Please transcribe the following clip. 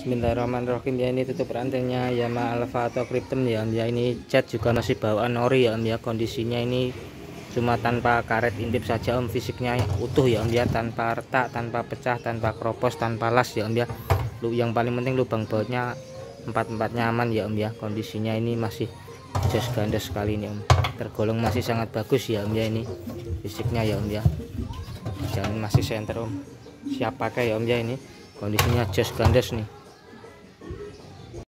Bismillahirrahmanirrahim ya, ini tutup rantainya Yamaha Alpha atau Krypton ya Om ya. Ini cat juga masih bawaan ori ya Om ya. Kondisinya ini cuma tanpa karet intip saja Om, fisiknya utuh ya Om ya, tanpa retak, tanpa pecah, tanpa kropos, tanpa las ya Om ya. Yang paling penting lubang bautnya empat-empatnya aman ya Om ya. Kondisinya ini masih jos gandos sekali ini Om, tergolong masih sangat bagus ya Om ya. Ini fisiknya ya Om ya, jangan masih senter Om, siap pakai ya Om ya. Ini kondisinya jos gandos nih.